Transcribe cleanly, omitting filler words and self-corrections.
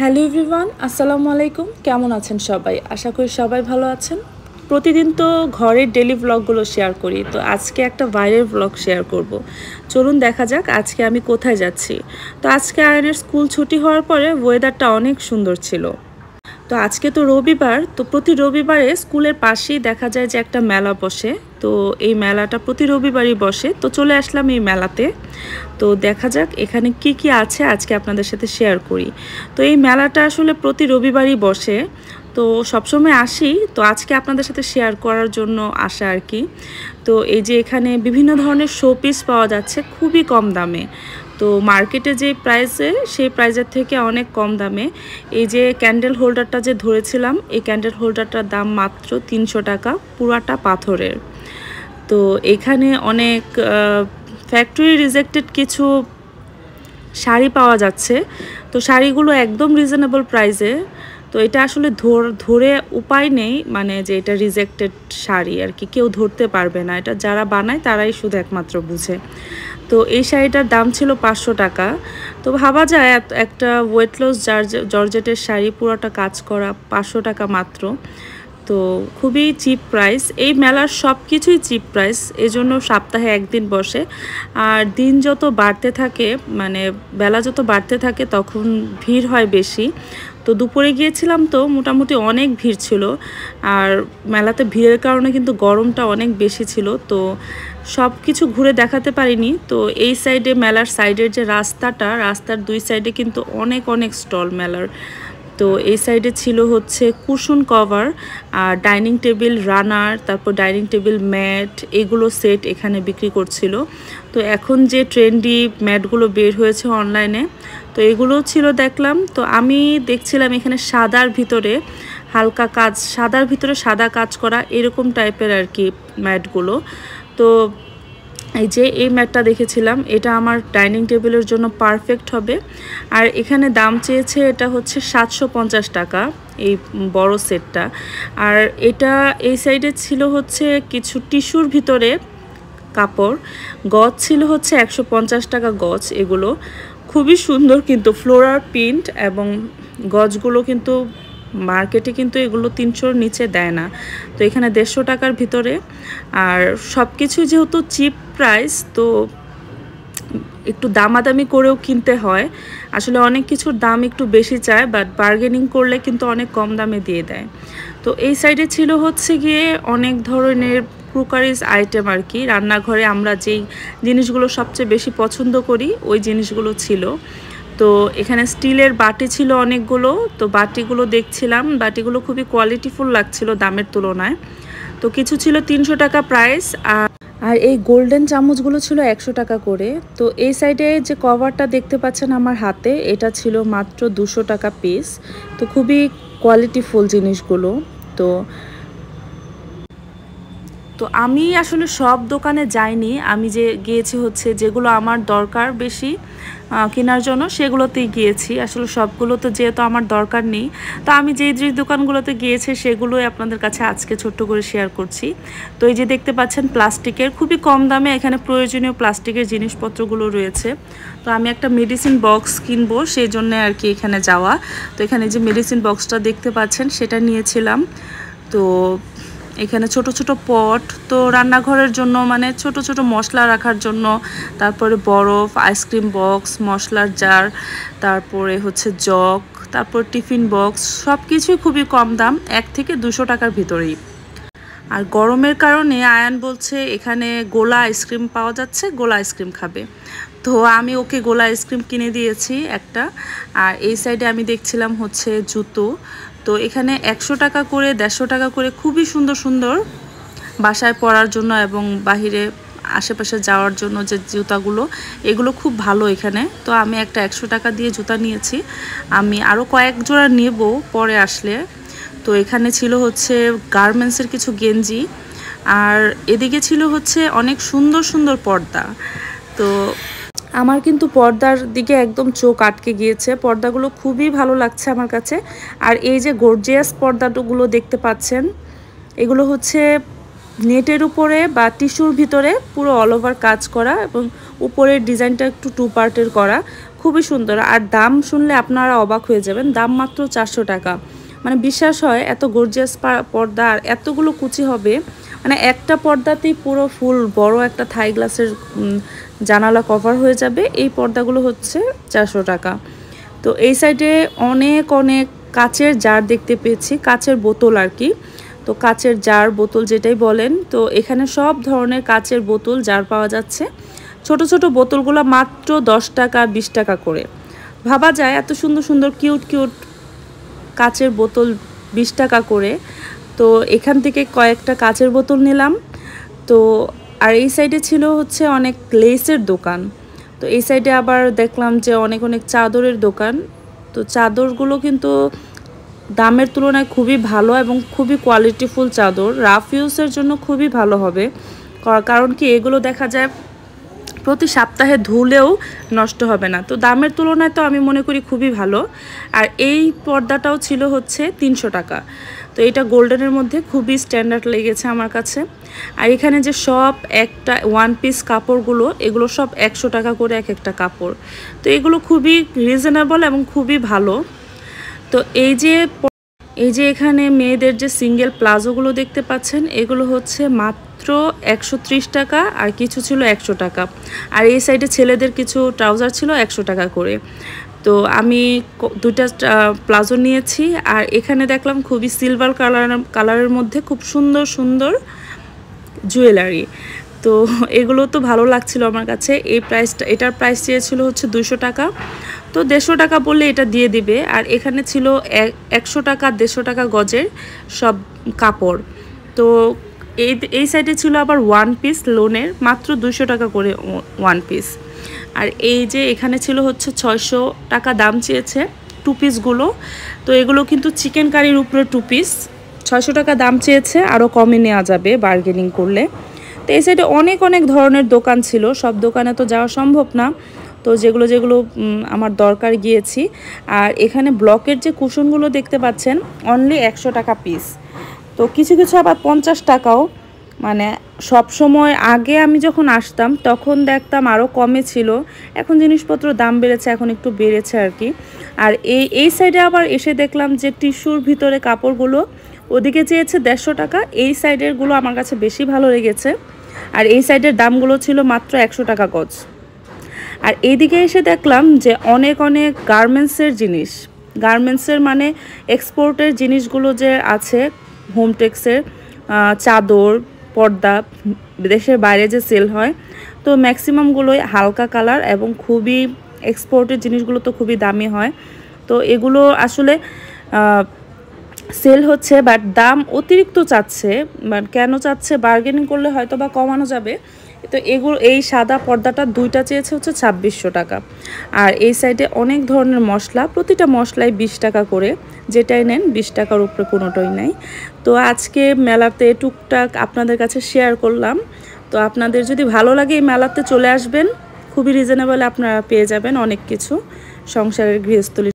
Hello everyone, আসসালামু আলাইকুম। কেমন আছেন সবাই? আশা করি সবাই ভালো আছেন। প্রতিদিন তো ঘরের ডেলি ব্লগগুলো শেয়ার করি, তো আজকে একটা বাইরের ব্লগ শেয়ার করব। চলুন দেখা যাক আজকে আমি কোথায় যাচ্ছি। তো আজকে আয়নের স্কুল ছুটি হওয়ার পরে ওয়েদারটা অনেক সুন্দর ছিল। তো আজকে তো রবিবার, তো প্রতি রবিবারে স্কুলের পাশেই দেখা যায় যে একটা মেলা বসে। তো এই মেলাটা প্রতি রবিবারই বসে, তো চলে আসলাম এই মেলাতে। তো দেখা যাক এখানে কি কি আছে আজকে আপনাদের সাথে শেয়ার করি। তো এই মেলাটা আসলে প্রতি রবিবারই বসে, তো সবসময় আসি, তো আজকে আপনাদের সাথে শেয়ার করার জন্য আসা আর কি। তো এই যে এখানে বিভিন্ন ধরনের শোপিস পাওয়া যাচ্ছে খুবই কম দামে। তো মার্কেটে যে প্রাইসে সেই প্রাইসের থেকে অনেক কম দামে। এই যে ক্যান্ডেল হোল্ডারটা যে ধরেছিলাম, এই ক্যান্ডেল হোল্ডারটার দাম মাত্র 300 টাকা, পুরাটা পাথরের। তো এখানে অনেক ফ্যাক্টরি রিজেক্টেড কিছু শাড়ি পাওয়া যাচ্ছে। তো শাড়িগুলো একদম রিজনেবল প্রাইসে। তো এটা আসলে ধরে উপায় নেই, মানে যে এটা রিজেক্টেড শাড়ি আর কি, কেউ ধরতে পারবে না, এটা যারা বানায় তারাই শুধু একমাত্র বুঝে। তো এই শাড়িটার দাম ছিল 500 টাকা। তো ভাবা যায় একটা ওয়েট লস জর্জেটের শাড়ি পুরোটা কাজ করা 500 টাকা মাত্র। তো খুবই চিপ প্রাইস। এই মেলার সব কিছুই চিপ প্রাইস, এজন্য সপ্তাহে একদিন বসে। আর দিন যত বাড়তে থাকে, মানে বেলা যত বাড়তে থাকে, তখন ভিড় হয় বেশি। তো দুপুরে গিয়েছিলাম, তো মোটামুটি অনেক ভিড় ছিল। আর মেলাতে ভিড়ের কারণে কিন্তু গরমটা অনেক বেশি ছিল, তো সব কিছু ঘুরে দেখাতে পারিনি। তো এই সাইডে মেলার সাইডের যে রাস্তার দুই সাইডে কিন্তু অনেক অনেক স্টল মেলার। তো এই সাইডে ছিল হচ্ছে কুশন কভার আর ডাইনিং টেবিল রানার, তারপর ডাইনিং টেবিল ম্যাট, এগুলো সেট এখানে বিক্রি করছিল। তো এখন যে ট্রেন্ডি ম্যাটগুলো বের হয়েছে অনলাইনে, তো এগুলো ছিল দেখলাম। তো আমি দেখছিলাম এখানে সাদার ভিতরে হালকা কাজ, সাদার ভিতরে সাদা কাজ করা এরকম টাইপের আর কি ম্যাটগুলো। তো এই যে এই ম্যাটটা দেখেছিলাম, এটা আমার ডাইনিং টেবিলের জন্য পারফেক্ট হবে। আর এখানে দাম চেয়েছে, এটা হচ্ছে 750 টাকা এই বড় সেটটা। আর এটা এই সাইডে ছিল হচ্ছে কিছু টিস্যুর ভিতরে কাপড়, গজ ছিল হচ্ছে 150 টাকা গজ। এগুলো খুবই সুন্দর, কিন্তু ফ্লোরাল প্রিন্ট, এবং গজগুলো কিন্তু মার্কেটে কিন্তু এগুলো 300-র নিচে দেয় না। তো এখানে 150 টাকার ভিতরে। আর সব কিছু যেহেতু চিপ প্রাইস, তো একটু দামাদামি করেও কিনতে হয়। আসলে অনেক কিছুর দাম একটু বেশি চায়, বাট বার্গেনিং করলে কিন্তু অনেক কম দামে দিয়ে দেয়। তো এই সাইডে ছিল হচ্ছে গিয়ে অনেক ধরনের ক্রোকারিজ আইটেম আর কি, রান্নাঘরে আমরা যেই জিনিসগুলো সবচেয়ে বেশি পছন্দ করি ওই জিনিসগুলো ছিল। তো এখানে স্টিলের বাটি ছিল অনেকগুলো, তো বাটিগুলো দেখছিলাম, বাটিগুলো খুবই কোয়ালিটিফুল লাগছিল দামের তুলনায়। তো কিছু ছিল 300 টাকা প্রাইস, আর এই গোল্ডেন চামচগুলো ছিল 100 টাকা করে। তো এই সাইডে যে কভারটা দেখতে পাচ্ছেন আমার হাতে, এটা ছিল মাত্র 200 টাকা পিস। তো খুবই কোয়ালিটিফুল জিনিসগুলো। তো তো আমি আসলে সব দোকানে যাইনি, আমি যে গিয়েছি হচ্ছে যেগুলো আমার দরকার বেশি কেনার জন্য সেগুলোতেই গিয়েছি। আসলে সবগুলো তো যেহেতু আমার দরকার নেই, তো আমি যেই যে দোকানগুলোতে গিয়েছি সেগুলোই আপনাদের কাছে আজকে ছোট্ট করে শেয়ার করছি। তো এই যে দেখতে পাচ্ছেন প্লাস্টিকের, খুবই কম দামে এখানে প্রয়োজনীয় প্লাস্টিকের জিনিসপত্রগুলো রয়েছে। তো আমি একটা মেডিসিন বক্স কিনবো, সেই জন্য আর কি এখানে যাওয়া। তো এখানে যে মেডিসিন বক্সটা দেখতে পাচ্ছেন সেটা নিয়েছিলাম। তো এখানে ছোট ছোট পট, তো রান্নাঘরের জন্য, মানে ছোট ছোট মশলা রাখার জন্য, তারপরে বরফ, আইসক্রিম বক্স, মশলার জার, তারপরে হচ্ছে জগ, তারপর টিফিন বক্স, সব কিছুই খুবই কম দাম, 1 থেকে 200 টাকার ভিতরেই। আর গরমের কারণে আয়ান বলছে এখানে গোলা আইসক্রিম পাওয়া যাচ্ছে, গোলা আইসক্রিম খাবে। তো আমি ওকে গোলা আইসক্রিম কিনে দিয়েছি একটা। আর এই সাইডে আমি দেখছিলাম হচ্ছে জুতো। তো এখানে 100 টাকা করে, 150 টাকা করে খুবই সুন্দর সুন্দর বাসায় পরার জন্য এবং বাহিরে আশেপাশে যাওয়ার জন্য যে জুতাগুলো, এগুলো খুব ভালো এখানে। তো আমি একটা 100 টাকা দিয়ে জুতা নিয়েছি, আমি আরও কয়েক জোড়া নেব পরে আসলে। তো এখানে ছিল হচ্ছে গার্মেন্টসের কিছু গেঞ্জি, আর এদিকে ছিল হচ্ছে অনেক সুন্দর সুন্দর পর্দা। তো আমার কিন্তু পর্দার দিকে একদম চোখ আটকে গিয়েছে, পর্দাগুলো খুবই ভালো লাগছে আমার কাছে। আর এই যে গর্জিয়াস পর্দাগুলো দেখতে পাচ্ছেন, এগুলো হচ্ছে নেটের উপরে বা টিস্যুর ভিতরে পুরো অল ওভার কাজ করা, এবং উপরের ডিজাইনটা একটু 2 পার্টের করা, খুবই সুন্দর। আর দাম শুনলে আপনারা অবাক হয়ে যাবেন, দাম মাত্র 400 টাকা। মানে বিশ্বাস হয় এত গর্জিয়াস পর্দা আর এতগুলো কুচি হবে, মানে একটা পর্দাতেই পুরো ফুল বড় একটা থাই গ্লাসের জানালা কভার হয়ে যাবে। এই পর্দাগুলো হচ্ছে 400 টাকা। তো এই সাইডে অনেক অনেক কাচের জার দেখতে পেয়েছি, কাচের বোতল আর কি। তো কাচের জার বোতল যেটাই বলেন, তো এখানে সব ধরনের কাচের বোতল জার পাওয়া যাচ্ছে। ছোট ছোট বোতলগুলো মাত্র 10 টাকা 20 টাকা করে। ভাবা যায় এত সুন্দর সুন্দর কিউট কিউট কাচের বোতল 20 টাকা করে। তো এখান থেকে কয়েকটা কাচের বোতল নিলাম। তো আর এই সাইডে ছিল হচ্ছে অনেক লেসের দোকান। তো এই সাইডে আবার দেখলাম যে অনেক অনেক চাদরের দোকান। তো চাদরগুলো কিন্তু দামের তুলনায় খুবই ভালো এবং খুবই কোয়ালিটিফুল চাদর, রাফ ইউজের জন্য খুবই ভালো হবে। কারণ কি এগুলো দেখা যায় প্রতি সপ্তাহে ধুলেও নষ্ট হবে না। তো দামের তুলনায় তো আমি মনে করি খুবই ভালো। আর এই পর্দাটাও ছিল হচ্ছে 300 টাকা। তো এটা গোল্ডেনের মধ্যে খুবই স্ট্যান্ডার্ড লেগেছে আমার কাছে। আর এখানে যে সব একটা ওয়ান পিস কাপড়গুলো, এগুলো সব 100 টাকা করে এক একটা কাপড়। তো এগুলো খুবই রিজনেবল এবং খুবই ভালো। তো এই যে এখানে মেয়েদের যে সিঙ্গেল প্লাজোগুলো দেখতে পাচ্ছেন, এগুলো হচ্ছে মাত্র 130 টাকা, আর কিছু ছিল 100 টাকা। আর এই সাইডে ছেলেদের কিছু ট্রাউজার ছিল 100 টাকা করে। তো আমি দুটা প্লাজো নিয়েছি। আর এখানে দেখলাম খুবই সিলভার কালারের মধ্যে খুব সুন্দর সুন্দর জুয়েলারি। তো এগুলো তো ভালো লাগছিল আমার কাছে। এটার প্রাইস চেয়েছিল হচ্ছে 200 টাকা। তো 150 টাকা বললে এটা দিয়ে দিবে। আর এখানে ছিল 100 টাকা 150 টাকা গজের সব কাপড়। তো এই সাইডে ছিল আবার ওয়ান পিস লোনের, মাত্র 200 টাকা করে ওয়ান পিস। আর এই যে এখানে ছিল হচ্ছে 600 টাকা দাম চেয়েছে টু পিসগুলো। তো এগুলো কিন্তু চিকেন কারির উপরে টু পিস, 600 টাকা দাম চেয়েছে, আরও কমে নেওয়া যাবে বার্গেনিং করলে। তো এই সাইডে অনেক অনেক ধরনের দোকান ছিল, সব দোকানে তো যাওয়া সম্ভব না। তো যেগুলো যেগুলো আমার দরকার গিয়েছি। আর এখানে ব্লকের যে কুশনগুলো দেখতে পাচ্ছেন অনলি 100 টাকা পিস। তো কিছু কিছু আবার 50 টাকাও। মানে সব সময় আগে আমি যখন আসতাম তখন দেখতাম আরও কমে ছিল, এখন জিনিসপত্র দাম বেড়েছে, এখন একটু বেড়েছে আর কি। আর এই সাইডে আবার এসে দেখলাম যে টিস্যুর ভিতরে কাপড়গুলো ওদিকে চেয়েছে 150 টাকা, এই সাইডেরগুলো আমার কাছে বেশি ভালো লেগেছে। আর এই সাইডের দামগুলো ছিল মাত্র 100 টাকা গজ। আর এইদিকে এসে দেখলাম যে অনেক অনেক গার্মেন্টসের জিনিস, গার্মেন্টসের মানে এক্সপোর্টের জিনিসগুলো যে আছে, হোমটেক্সের চাদর পর্দা দেশের বাইরে যে সেল হয়, তো ম্যাক্সিমামগুলোই হালকা কালার এবং খুবই এক্সপোর্টের জিনিসগুলো তো খুবই দামি হয়। তো এগুলো আসলে সেল হচ্ছে, বাট দাম অতিরিক্ত চাচ্ছে। বাট কেন চাচ্ছে, বার্গেনিং করলে হয়তো বা কমানো যাবে। তো এই সাদা পর্দাটা দুইটা চেয়েছে হচ্ছে 2600 টাকা। আর এই সাইডে অনেক ধরনের মশলা, প্রতিটা মশলায় 20 টাকা করে, যেটাই নেন 20 টাকার উপরে কোনোটাই নেই। তো আজকে মেলাতে টুকটাক আপনাদের কাছে শেয়ার করলাম। তো আপনাদের যদি ভালো লাগে এই মেলাতে চলে আসবেন, খুবই রিজনেবল আপনারা পেয়ে যাবেন অনেক কিছু সংসারের গৃহস্থলী।